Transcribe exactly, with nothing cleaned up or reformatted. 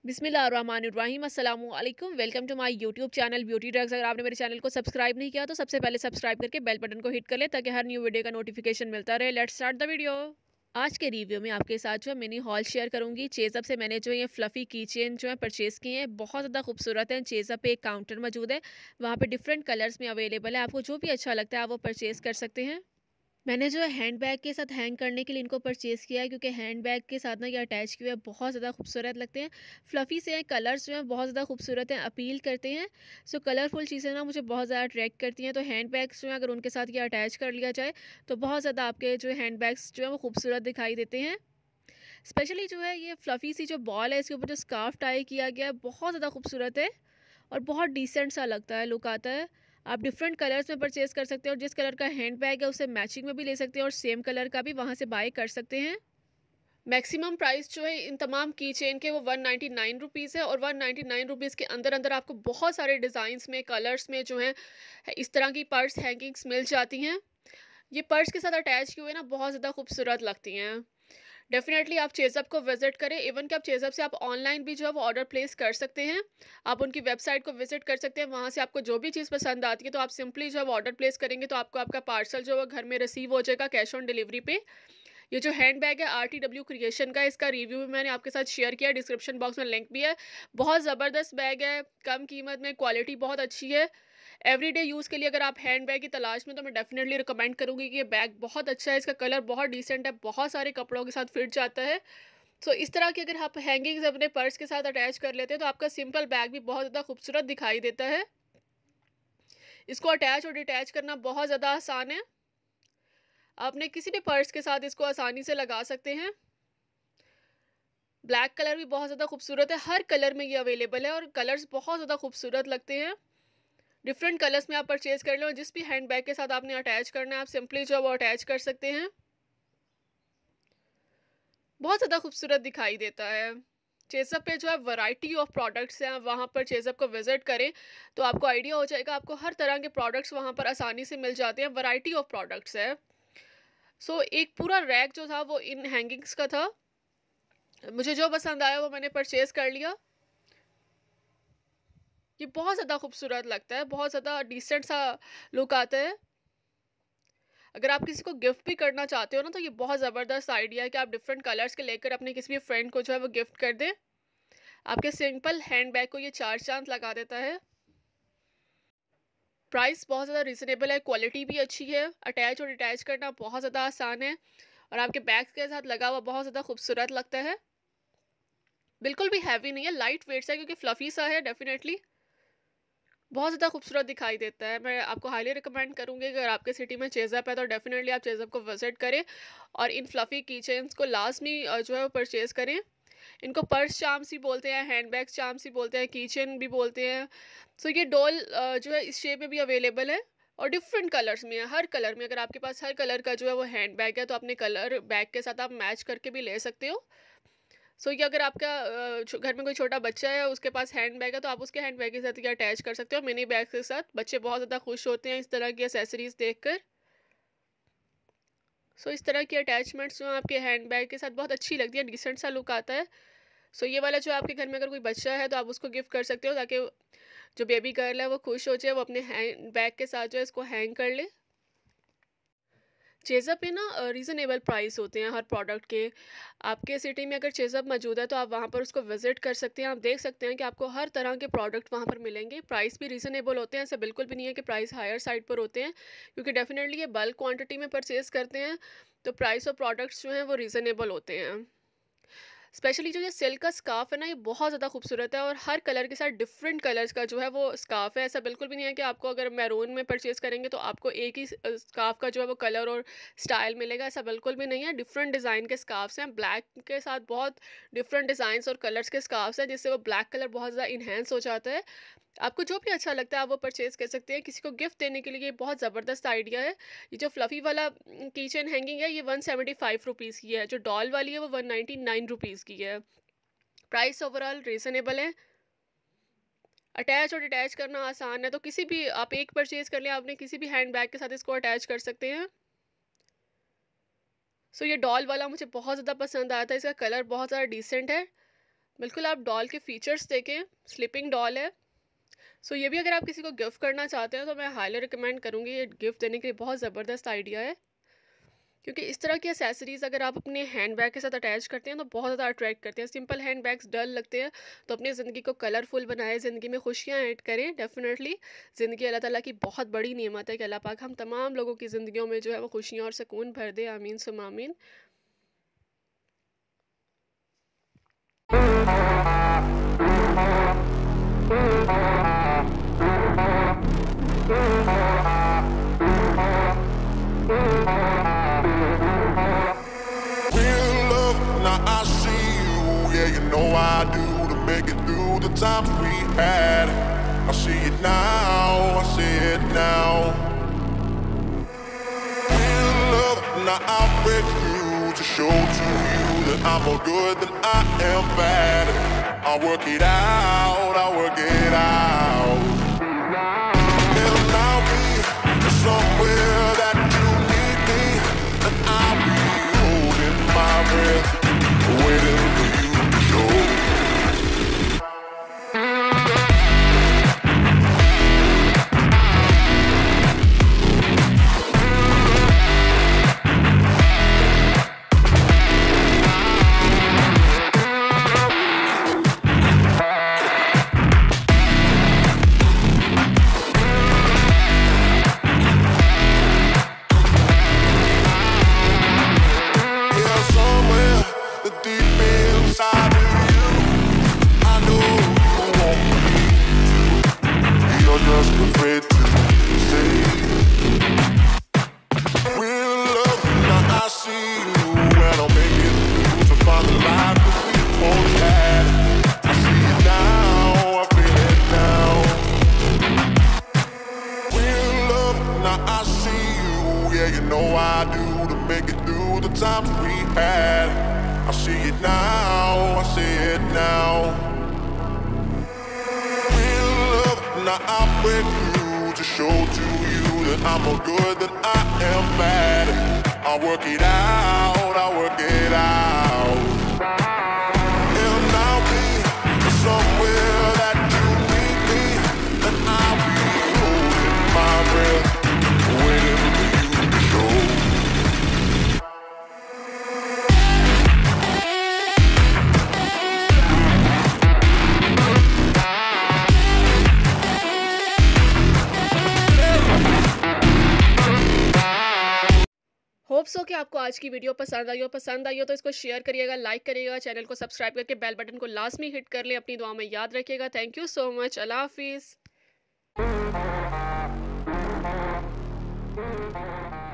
बिस्मिल्लाहिर्रहमानिर्रहीम अस्सलाम वालेकुम। Welcome to my YouTube channel beauty drugs. अगर आपने मेरे चैनल को सब्सक्राइब नहीं किया तो सबसे पहले सब्सक्राइब करके बेल बटन को हिट कर ले ताकि हर न्यू वीडियो का नोटिफिकेशन मिलता रहे। Let's start the video. आज के रिव्यू में आपके साथ जो है मिनी हॉल शेयर करूंगी। चेज़अप से मैंने जो ये फ्लफ़ी की चेन जो है परचेज़ किए हैं, बहुत ज़्यादा खूबसूरत है। चेज़अप पे एक काउंटर मौजूद है, वहाँ पे डिफरेंट कलर्स में अवेलेबल है। आपको जो भी अच्छा लगता है आप वो परचेज़ कर सकते हैं। मैंने जो है हैंड बैग के साथ हैंग करने के लिए इनको परचेज़ किया है, क्योंकि हैंड बैग के साथ ना ये अटैच किए हुए बहुत ज़्यादा खूबसूरत लगते हैं। फ्लफ़ी से हैं, कलर्स जो हैं बहुत ज़्यादा खूबसूरत हैं, अपील करते हैं। सो कलरफुल चीज़ें ना मुझे बहुत ज़्यादा अट्रैक्ट करती हैं। तो हैंड बैग्स जो हैं अगर उनके साथ ये अटैच कर लिया जाए तो बहुत ज़्यादा आपके जो हैंड बैग्स जो हैं वो खूबसूरत दिखाई देते हैं। स्पेशली जो है ये फ्लफ़ी सी जो बॉल है, इसके ऊपर जो स्कार्फ टाई किया गया है बहुत ज़्यादा खूबसूरत है और बहुत डिसेंट सा लगता है, लुक आता है। आप डिफरेंट कलर्स में परचेज़ कर सकते हैं और जिस कलर का हैंड बैग है उससे मैचिंग में भी ले सकते हैं और सेम कलर का भी वहाँ से बाय कर सकते हैं। मैक्सिमम प्राइस जो है इन तमाम की चेन के वो वन नाइन्टी नाइन रुपीज़ है और वन नाइन्टी नाइन रुपीज़ के अंदर अंदर आपको बहुत सारे डिज़ाइंस में, कलर्स में जो है इस तरह की पर्स हैंगिंग्स मिल जाती हैं। ये पर्स के साथ अटैच किए हुए ना बहुत ज़्यादा खूबसूरत लगती हैं। डेफिनेटली आप चेज़अप को विजिट करें। इवन कि आप चेज़अप से आप ऑनलाइन भी जो है वो ऑर्डर प्लेस कर सकते हैं। आप उनकी वेबसाइट को विजिट कर सकते हैं, वहाँ से आपको जो भी चीज़ पसंद आती है तो आप सिंपली जो है वो ऑर्डर प्लेस करेंगे तो आपको आपका पार्सल जो है वो घर में रिसीव हो जाएगा कैश ऑन डिलीवरी पे। ये जो हैंड बैग है आर टी डब्ल्यू क्रिएशन का, इसका रिव्यू भी मैंने आपके साथ शेयर किया, डिस्क्रिप्शन बॉक्स में लिंक भी है। बहुत ज़बरदस्त बैग है, कम कीमत में, क्वालिटी बहुत अच्छी है। एवरीडे यूज़ के लिए अगर आप हैंड बैग की तलाश में तो मैं डेफिनेटली रिकमेंड करूँगी कि ये बैग बहुत अच्छा है। इसका कलर बहुत डिसेंट है, बहुत सारे कपड़ों के साथ फिट जाता है। सो इस तरह की अगर आप हैंगिंग्स अपने पर्स के साथ अटैच कर लेते हैं तो आपका सिंपल बैग भी बहुत ज़्यादा खूबसूरत दिखाई देता है। इसको अटैच और डिटैच करना बहुत ज़्यादा आसान है। आपने किसी भी पर्स के साथ इसको आसानी से लगा सकते हैं। ब्लैक कलर भी बहुत ज़्यादा खूबसूरत है, हर कलर में ये अवेलेबल है और कलर्स बहुत ज़्यादा खूबसूरत लगते हैं। डिफरेंट कलर्स में आप परचेज कर लो और जिस भी हैंड बैग के साथ आपने अटैच करना है आप सिंपली जो है वो अटैच कर सकते हैं। बहुत ज़्यादा खूबसूरत दिखाई देता है। चेज़अप पे जो है वैरायटी ऑफ प्रोडक्ट्स हैं, वहाँ पर चेज़अप को विज़िट करें तो आपको आइडिया हो जाएगा। आपको हर तरह के प्रोडक्ट्स वहाँ पर आसानी से मिल जाते हैं, वैरायटी ऑफ प्रोडक्ट्स है। सो एक पूरा रैक जो था वो इन हैंगिंग्स का था। मुझे जो पसंद आया वो मैंने परचेज़ कर लिया। ये बहुत ज़्यादा खूबसूरत लगता है, बहुत ज़्यादा डिसेंट सा लुक आता है। अगर आप किसी को गिफ्ट भी करना चाहते हो ना तो ये बहुत ज़बरदस्त आइडिया है कि आप डिफरेंट कलर्स के लेकर अपने किसी भी फ्रेंड को जो है वो गिफ्ट कर दें। आपके सिंपल हैंड बैग को ये चार चांद लगा देता है। प्राइस बहुत ज़्यादा रिजनेबल है, क्वालिटी भी अच्छी है, अटैच और डिटैच करना बहुत ज़्यादा आसान है और आपके बैग के साथ लगा हुआ बहुत ज़्यादा खूबसूरत लगता है। बिल्कुल भी हैवी नहीं है, लाइट वेट सा है क्योंकि फ्लफी सा है। डेफिनेटली बहुत ज़्यादा खूबसूरत दिखाई देता है। मैं आपको हाईली रिकमेंड करूँगी अगर आपके सिटी में चेज़अप है तो डेफिनेटली आप चेज़अप को विजिट करें और इन फ्लफ़ी की चेन्स को लाजमी अ, जो है वो परचेज़ करें। इनको पर्स चार्म्स भी बोलते हैं, हैंड बैग चार्म्स भी बोलते हैं, की चेन भी बोलते हैं। सो ये डॉल अ, जो है इस शेप में भी अवेलेबल है और डिफरेंट कलर्स में है। हर कलर में अगर आपके पास हर कलर का जो है वो हैंड बैग है तो अपने कलर बैग के साथ आप मैच करके भी ले सकते हो। सो ये अगर आपका अ, छो- घर में कोई छोटा बच्चा है उसके पास हैंड बैग है तो आप उसके हैंड बैग के साथ ये अटैच कर सकते हो, मिनी बैग के साथ। बच्चे बहुत ज़्यादा खुश होते हैं इस तरह की एसेसरीज देखकर। सो इस तरह की अटैचमेंट्स जो हैं आपके हैंड बैग के साथ बहुत अच्छी लगती है, डिसेंट सा लुक आता है। सो ये वाला जो आपके घर में अगर कोई बच्चा है तो आप उसको गिफ्ट कर सकते हो ताकि जो बेबी गर्ल है वो खुश हो जाए, वो अपने हैंड बैग के साथ जो है इसको हैंग कर ले। चेज़अप पे ना रीज़नेबल प्राइस होते हैं हर प्रोडक्ट के। आपके सिटी में अगर चेज़अप मौजूद है तो आप वहाँ पर उसको विज़िट कर सकते हैं। आप देख सकते हैं कि आपको हर तरह के प्रोडक्ट वहाँ पर मिलेंगे। प्राइस भी रीज़नेबल होते हैं, ऐसा बिल्कुल भी नहीं है कि प्राइस हायर साइड पर होते हैं, क्योंकि डेफिनेटली ये बल्क क्वांटिटी में परचेज़ करते हैं तो प्राइस ऑफ प्रोडक्ट्स जो हैं वो रीज़नेबल होते हैं। स्पेशली जो ये सिल्क का स्कार्फ है ना, ये बहुत ज़्यादा खूबसूरत है और हर कलर के साथ डिफरेंट कलर्स का जो है वो स्कार्फ है। ऐसा बिल्कुल भी नहीं है कि आपको अगर मैरून में परचेज़ करेंगे तो आपको एक ही स्कार्फ का जो है वो कलर और स्टाइल मिलेगा, ऐसा बिल्कुल भी नहीं है। डिफरेंट डिज़ाइन के स्कार्फ्स हैं, ब्लैक के साथ बहुत डिफरेंट डिज़ाइंस और कलर्स के स्कार्फ्स हैं जिससे वो ब्लैक कलर बहुत ज़्यादा इन्हेंस हो जाता है। आपको जो भी अच्छा लगता है आप वो परचेज़ कर सकते हैं। किसी को गिफ्ट देने के लिए ये बहुत ज़बरदस्त आइडिया है। ये जो फ्लफ़ी वाला किचन हैंगिंग है ये वन सेवेंटी फाइव रुपीज़ की है, जो डॉल वाली है वो वन नाइन्टी नाइन रुपीज़ की है। प्राइस ओवरऑल रीज़नेबल है। अटैच और डिटैच करना आसान है, तो किसी भी आप एक परचेज़ कर लें, आपने किसी भी हैंड बैग के साथ इसको अटैच कर सकते हैं। सो ये डॉल वाला मुझे बहुत ज़्यादा पसंद आया था, इसका कलर बहुत ज़्यादा डिसेंट है। बिल्कुल आप डॉल के फीचर्स देखें, स्लीपिंग डॉल है। सो ये भी अगर आप किसी को गिफ्ट करना चाहते हैं तो मैं हाईली रिकमेंड करूँगी, ये गिफ्ट देने के लिए बहुत ज़बरदस्त आइडिया है। क्योंकि इस तरह की एक्सेसरीज अगर आप अपने हैंड बैग के साथ अटैच करते हैं तो बहुत ज़्यादा अट्रैक्ट करते हैं। सिंपल हैंड बैग्स डल लगते हैं, तो अपनी ज़िंदगी को कलरफुल बनाएं, ज़िंदगी में खुशियाँ ऐड करें। डेफिनेटली ज़िंदगी अल्लाह ताला की बहुत बड़ी नेमत है कि अल्लाह पाक हम तमाम लोगों की ज़िंदगियों में जो है वो खुशियाँ और सुकून भर दे। आमीन सुम आमीन। I do to make it through the times we had. I see it now, I see it now. Real love, now I break through to show to you that I'm more good than I am bad. I work it out, I work it out. And I'll be somewhere that you need me, and I'll be holding my breath, waiting for you to show. I do to make it through the times we had. I see it now, I see it now. Real love, now I break through to show to you that I'm more good than I am bad. I work it out, I work it out. And I'll be somewhere that you need me, and I'll be holding my breath, waiting for you to show. Hope so कि आपको आज की video पसंद आई हो। पसंद आई हो तो इसको शेयर करिएगा, लाइक करिएगा, चैनल को सब्सक्राइब करके बेल बटन को लाजमी हिट कर लें। अपनी दुआ में याद रखिएगा। Thank you so much. अल्लाह हाफिज़।